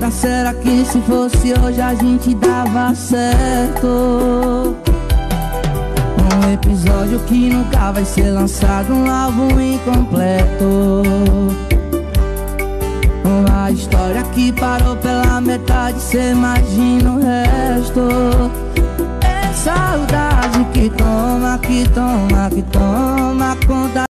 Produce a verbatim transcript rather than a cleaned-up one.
volta, será que se fosse hoje a gente dava certo? Um episódio que nunca vai ser lançado, um álbum incompleto. Uma história que parou pela metade, cê imagina o resto. É saudade que toma, que toma, que toma conta.